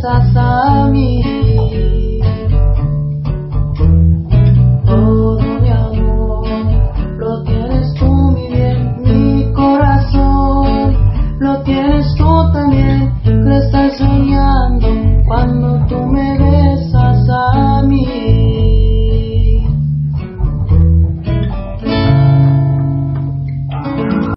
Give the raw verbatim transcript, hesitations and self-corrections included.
regresas a mí. Todo mi amor lo tienes tú, mi bien, mi corazón lo tienes tú también. Crees